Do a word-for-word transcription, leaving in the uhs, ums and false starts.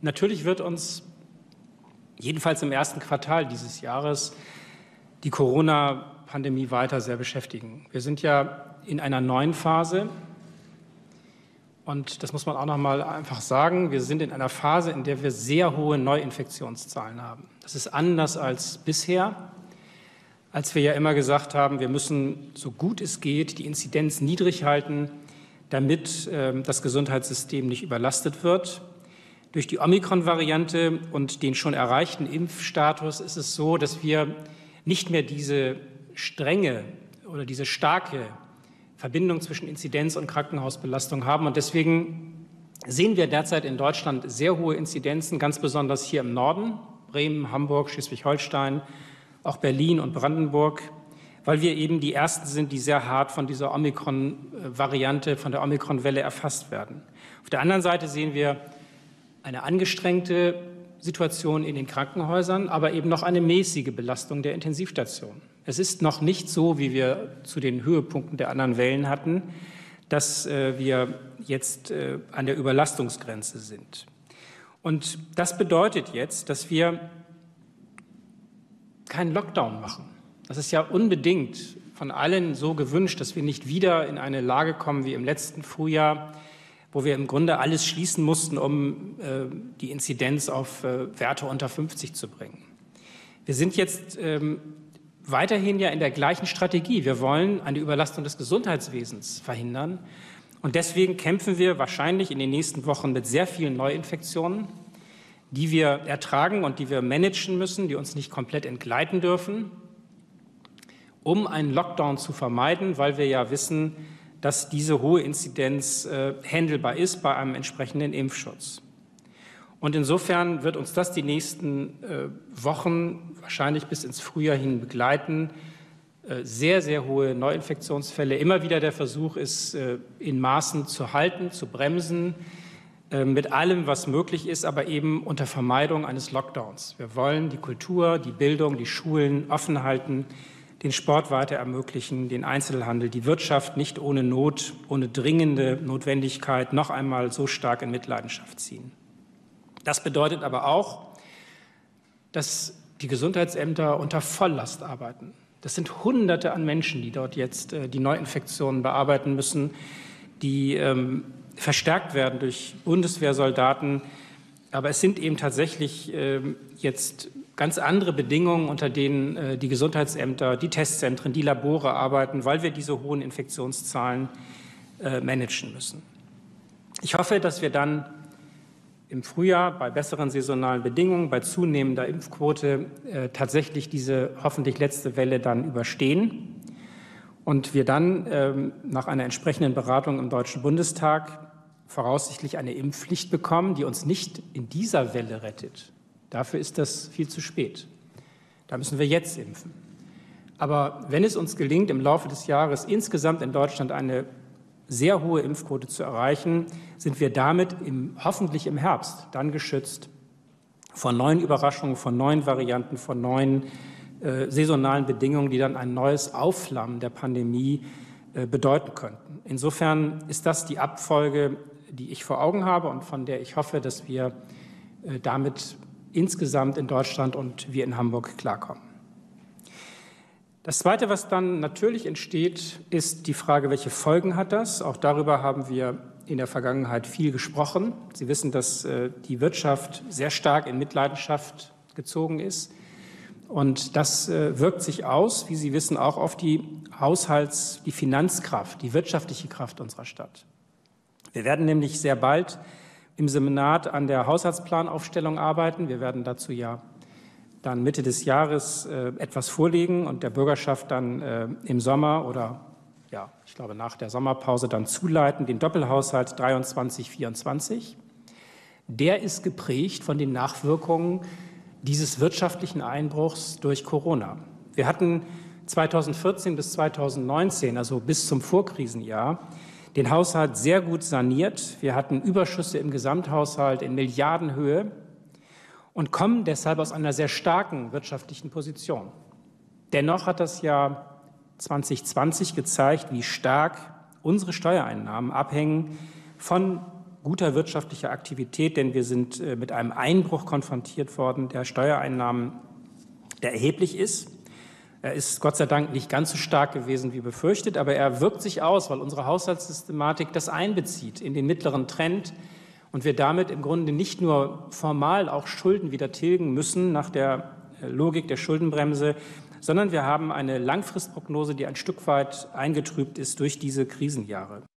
Natürlich wird uns jedenfalls im ersten Quartal dieses Jahres die Corona-Pandemie weiter sehr beschäftigen. Wir sind ja in einer neuen Phase. Und das muss man auch noch mal einfach sagen. Wir sind in einer Phase, in der wir sehr hohe Neuinfektionszahlen haben. Das ist anders als bisher, als wir ja immer gesagt haben, wir müssen, so gut es geht, die Inzidenz niedrig halten, damit äh, das Gesundheitssystem nicht überlastet wird. Durch die Omikron-Variante und den schon erreichten Impfstatus ist es so, dass wir nicht mehr diese strenge oder diese starke Verbindung zwischen Inzidenz und Krankenhausbelastung haben. Und deswegen sehen wir derzeit in Deutschland sehr hohe Inzidenzen, ganz besonders hier im Norden, Bremen, Hamburg, Schleswig-Holstein, auch Berlin und Brandenburg, weil wir eben die Ersten sind, die sehr hart von dieser Omikron-Variante, von der Omikron-Welle erfasst werden. Auf der anderen Seite sehen wir eine angestrengte Situation in den Krankenhäusern, aber eben noch eine mäßige Belastung der Intensivstation. Es ist noch nicht so, wie wir zu den Höhepunkten der anderen Wellen hatten, dass äh, wir jetzt äh, an der Überlastungsgrenze sind. Und das bedeutet jetzt, dass wir keinen Lockdown machen. Das ist ja unbedingt von allen so gewünscht, dass wir nicht wieder in eine Lage kommen wie im letzten Frühjahr, wo wir im Grunde alles schließen mussten, um äh, die Inzidenz auf äh, Werte unter fünfzig zu bringen. Wir sind jetzt ähm, weiterhin ja in der gleichen Strategie. Wir wollen eine Überlastung des Gesundheitswesens verhindern. Und deswegen kämpfen wir wahrscheinlich in den nächsten Wochen mit sehr vielen Neuinfektionen, die wir ertragen und die wir managen müssen, die uns nicht komplett entgleiten dürfen, um einen Lockdown zu vermeiden, weil wir ja wissen, dass diese hohe Inzidenz äh, handelbar ist bei einem entsprechenden Impfschutz. Und insofern wird uns das die nächsten äh, Wochen, wahrscheinlich bis ins Frühjahr hin begleiten. Äh, sehr, sehr hohe Neuinfektionsfälle. Immer wieder der Versuch ist, äh, in Maßen zu halten, zu bremsen, äh, mit allem, was möglich ist, aber eben unter Vermeidung eines Lockdowns. Wir wollen die Kultur, die Bildung, die Schulen offen halten, den Sport weiter ermöglichen, den Einzelhandel, die Wirtschaft nicht ohne Not, ohne dringende Notwendigkeit noch einmal so stark in Mitleidenschaft ziehen. Das bedeutet aber auch, dass die Gesundheitsämter unter Volllast arbeiten. Das sind Hunderte an Menschen, die dort jetzt äh, die Neuinfektionen bearbeiten müssen, die ähm, verstärkt werden durch Bundeswehrsoldaten. Aber es sind eben tatsächlich äh, jetzt ganz andere Bedingungen, unter denen äh, die Gesundheitsämter, die Testzentren, die Labore arbeiten, weil wir diese hohen Infektionszahlen äh, managen müssen. Ich hoffe, dass wir dann im Frühjahr bei besseren saisonalen Bedingungen, bei zunehmender Impfquote äh, tatsächlich diese hoffentlich letzte Welle dann überstehen und wir dann ähm, nach einer entsprechenden Beratung im Deutschen Bundestag voraussichtlich eine Impfpflicht bekommen, die uns nicht in dieser Welle rettet. Dafür ist das viel zu spät. Da müssen wir jetzt impfen. Aber wenn es uns gelingt, im Laufe des Jahres insgesamt in Deutschland eine sehr hohe Impfquote zu erreichen, sind wir damit im, hoffentlich im Herbst dann geschützt vor neuen Überraschungen, von neuen Varianten, von neuen äh, saisonalen Bedingungen, die dann ein neues Aufflammen der Pandemie äh, bedeuten könnten. Insofern ist das die Abfolge, die ich vor Augen habe und von der ich hoffe, dass wir äh, damit insgesamt in Deutschland und wir in Hamburg klarkommen. Das Zweite, was dann natürlich entsteht, ist die Frage, welche Folgen hat das? Auch darüber haben wir in der Vergangenheit viel gesprochen. Sie wissen, dass äh, die Wirtschaft sehr stark in Mitleidenschaft gezogen ist. Und das äh, wirkt sich aus, wie Sie wissen, auch auf die Haushalts-, die Finanzkraft, die wirtschaftliche Kraft unserer Stadt. Wir werden nämlich sehr bald im Senat an der Haushaltsplanaufstellung arbeiten. Wir werden dazu ja dann Mitte des Jahres äh, etwas vorlegen und der Bürgerschaft dann äh, im Sommer oder ja, ich glaube nach der Sommerpause dann zuleiten, den Doppelhaushalt dreiundzwanzig vierundzwanzig. Der ist geprägt von den Nachwirkungen dieses wirtschaftlichen Einbruchs durch Corona. Wir hatten zweitausendvierzehn bis zweitausendneunzehn, also bis zum Vorkrisenjahr, den Haushalt sehr gut saniert. Wir hatten Überschüsse im Gesamthaushalt in Milliardenhöhe und kommen deshalb aus einer sehr starken wirtschaftlichen Position. Dennoch hat das Jahr zweitausendzwanzig gezeigt, wie stark unsere Steuereinnahmen abhängen von guter wirtschaftlicher Aktivität, denn wir sind äh, mit einem Einbruch konfrontiert worden der Steuereinnahmen, der erheblich ist. Er ist Gott sei Dank nicht ganz so stark gewesen wie befürchtet, aber er wirkt sich aus, weil unsere Haushaltssystematik das einbezieht in den mittleren Trend und wir damit im Grunde nicht nur formal auch Schulden wieder tilgen müssen nach der Logik der Schuldenbremse, sondern wir haben eine Langfristprognose, die ein Stück weit eingetrübt ist durch diese Krisenjahre.